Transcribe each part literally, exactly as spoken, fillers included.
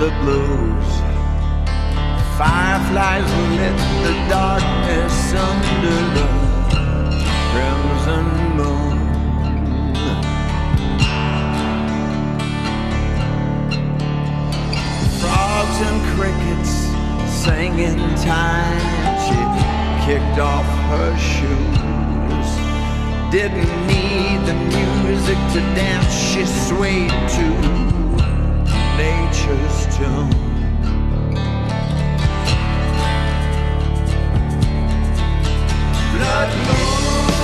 the blues. Fireflies lit the darkness under the crimson moon. Frogs and crickets sang in time. She kicked off her shoes. Didn't need the music to dance. She swayed to nature's tune. Blood moon.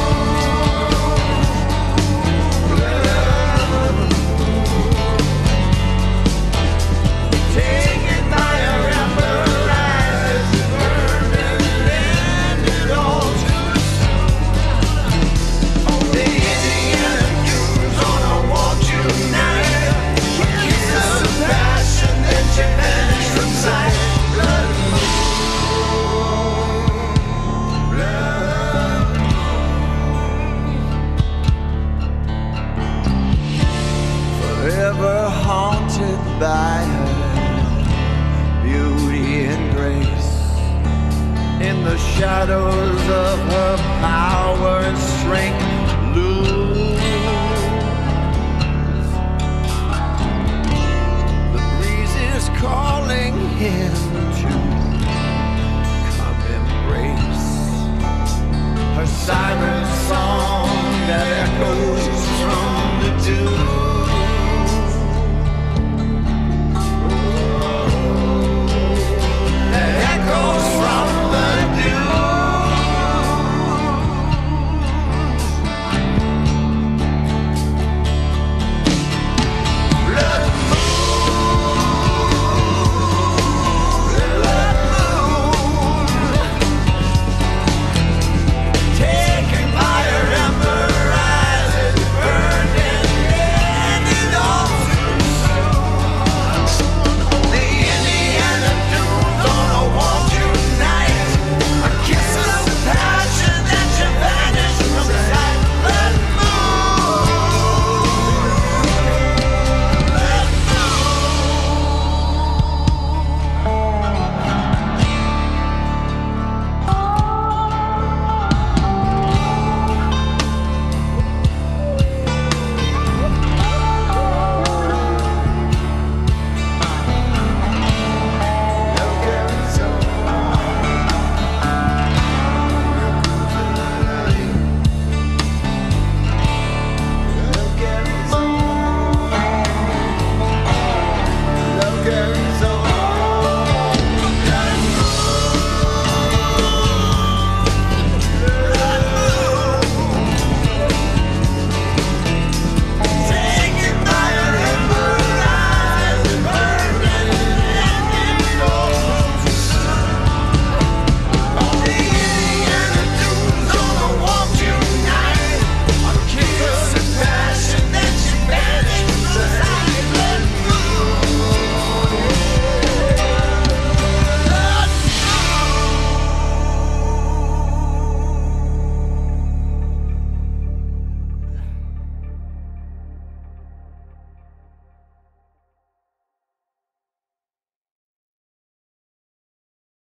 By her beauty and grace, in the shadows of her power and strength, lose